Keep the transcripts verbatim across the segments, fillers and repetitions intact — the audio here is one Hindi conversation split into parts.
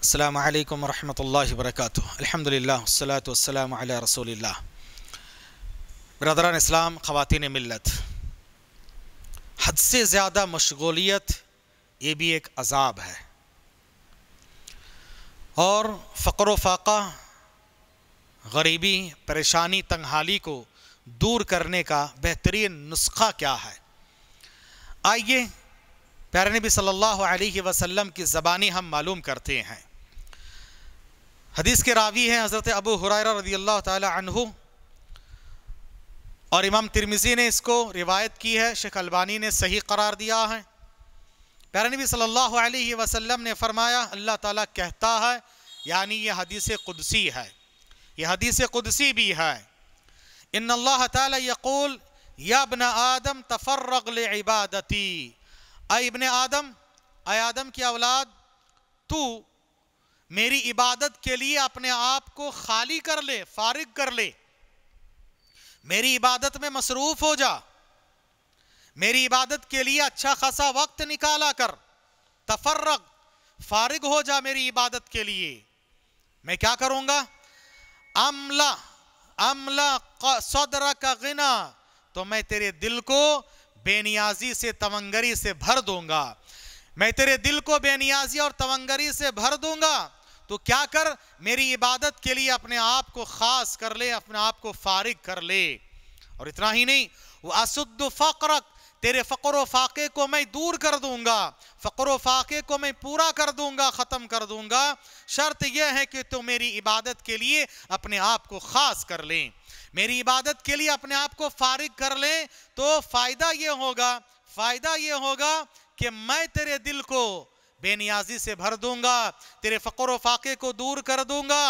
अस्सलामु अलैकुम वरहमतुल्लाहि वबरकातुहू। अल्हम्दुलिल्लाह वस्सलातु वस्सलामु अला रसूलिल्लाह। ब्रदरान इस्लाम, ख़वातीन मिल्लत, हद से ज़्यादा मशगूलियत ये भी एक अज़ाब है और फ़क़्र व फ़ाक़ा, गरीबी, परेशानी, तंगहाली को दूर करने का बेहतरीन नुस्खा क्या है, आइए प्यारे नबी सल्लल्लाहु अलैहि वसल्लम की ज़बानी हम मालूम करते हैं। हदीस के रावी हैं हज़रत अबू हुरैरा रज़ियल्लाहु ताला अन्हु और इमाम तिर्मिज़ी ने इसको रिवायत की है, शेख अलबानी ने सही करार दिया है। प्यारे नबी सल्लल्लाहु अलैहि वसल्लम ने फरमाया, अल्लाह ताला कहता है, यानी यह हदीस कुदसी है, यह हदीस कुदसी भी है, इन्नल्लाह ताला यक़ूल या इब्न आदम तफ़र्रग़ लिइबादती, ऐ इब्न आदम, ऐ आदम की औलाद, तू मेरी इबादत के लिए अपने आप को खाली कर ले, फारिग कर ले, मेरी इबादत में मसरूफ हो जा, मेरी इबादत के लिए अच्छा खासा वक्त निकाला कर, तफर्रग, फारिग हो जा मेरी इबादत के लिए। मैं क्या करूंगा? अमला अमला सदर का गिना, तो मैं तेरे दिल को बेनियाजी से, तवंगरी से भर दूंगा, मैं तेरे दिल को बेनियाजी और तवंगरी से भर दूंगा। तो क्या कर, मेरी इबादत के लिए अपने आप को खास कर ले, अपने आप को फारिग कर ले। और इतना ही नहीं, वो असुद्दु फ़क़रक, तेरे फ़क़्र व फ़ाक़े को मैं दूर कर दूंगा, फ़क़्र व फ़ाक़े को मैं पूरा कर दूंगा, ख़त्म कर दूंगा। शर्त यह है कि तो मेरी इबादत के लिए अपने आप को खास कर ले, मेरी इबादत के लिए अपने आप को फारिग कर ले। तो फ़ायदा ये होगा, फ़ायदा ये होगा कि मैं तेरे दिल को बेनियाजी से भर दूंगा, तेरे फ़क़्र व फ़ाक़े को दूर कर दूंगा।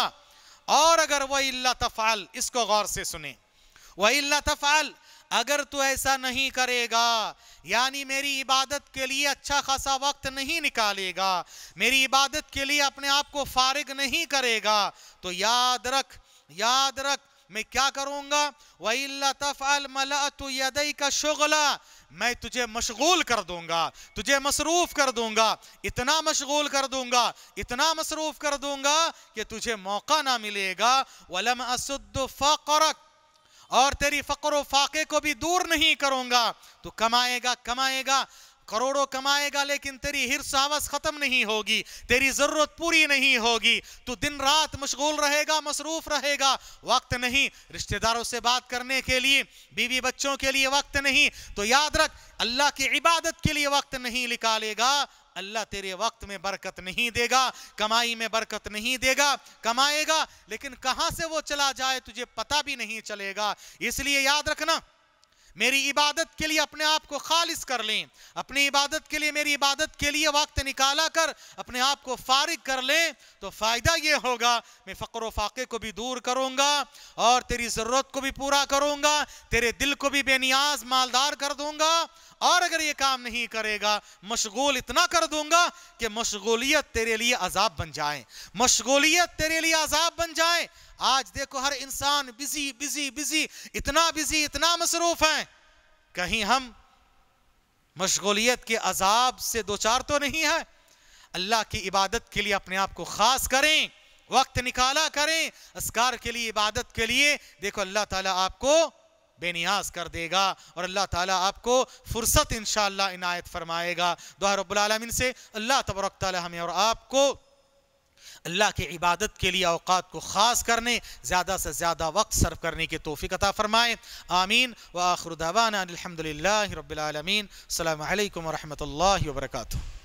और अगर वह इल्ला तफ़अल, इसको गौर से सुने, वह इल्ला तफ़अल, अगर तू ऐसा नहीं करेगा, यानी मेरी इबादत के लिए अच्छा खासा वक्त नहीं निकालेगा, मेरी इबादत के लिए अपने आप को फारिग नहीं करेगा, तो याद रख, याद रख मैं क्या करूंगा? वइल्ला तफ़अल मलअतु यदैका शुग़ला, मैं तुझे मशगूल कर दूंगा, तुझे मसरूफ कर दूंगा, इतना मशगूल कर दूंगा, इतना मसरूफ कर दूंगा कि तुझे मौका ना मिलेगा। वलम असुद्दु फ़क़रक, और तेरी फ़क़्र व फ़ाक़े को भी दूर नहीं करूंगा। तू कमाएगा कमाएगा करोड़ों कमाएगा, लेकिन तेरी हिर्स हवस खत्म नहीं होगी, तेरी जरूरत पूरी नहीं होगी, तू दिन रात मशगूल रहेगा, मसरूफ रहेगा, वक्त नहीं रिश्तेदारों से बात करने के लिए, बीवी बच्चों के लिए वक्त नहीं। तो याद रख, अल्लाह की इबादत के लिए वक्त नहीं निकालेगा, अल्लाह तेरे वक्त में बरकत नहीं देगा, कमाई में बरकत नहीं देगा। कमाएगा लेकिन कहां से वो चला जाए तुझे पता भी नहीं चलेगा। इसलिए याद रखना, मेरी इबादत के लिए अपने आप को खालिस कर लें, अपनी इबादत के लिए, मेरी इबादत के लिए वक्त निकाला कर अपने आप को फारिग कर लें। तो फायदा ये होगा, मैं फ़क़्र व फ़ाक़े को भी दूर करूंगा और तेरी ज़रूरत को भी पूरा करूंगा, तेरे दिल को भी बेनियाज मालदार कर दूंगा। और अगर ये काम नहीं करेगा, मशगूल इतना कर दूंगा कि मशगूलियत तेरे लिए अजाब बन जाए, मशगूलियत तेरे लिए अजाब बन जाए। आज देखो हर इंसान बिजी बिजी बिजी, इतना बिजी, इतना मसरूफ है, कहीं हम मशगूलियत के अजाब से दो चार तो नहीं है। अल्लाह की इबादत के लिए अपने आप को खास करें, वक्त निकाला करें, अस्कार के लिए, इबादत के लिए। देखो अल्लाह ताला आपको बेनियाज कर देगा और अल्लाह ताला आपको फुर्सत इंशाअल्लाह इनायत फरमाएगा। दुआ रब्बुल आलमीन से अल्लाह तबारक ताला हमें और आपको अल्लाह की इबादत के लिए औकात को ख़ास करने, ज़्यादा से ज़्यादा वक्त सर्व करने की तौफ़ीक़ अता फ़रमाए। आमीन। व आख़िरु दअवाना अनिल हम्दुलिल्लाहि रब्बिल आलमीन। अस्सलामु अलैकुम व रहमतुल्लाहि व बरकातुहू।